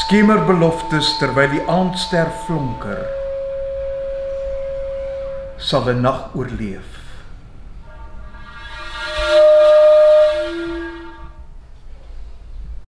Skemerbeloftes terwyl die aandster flonker, sal 'n nag oorleef.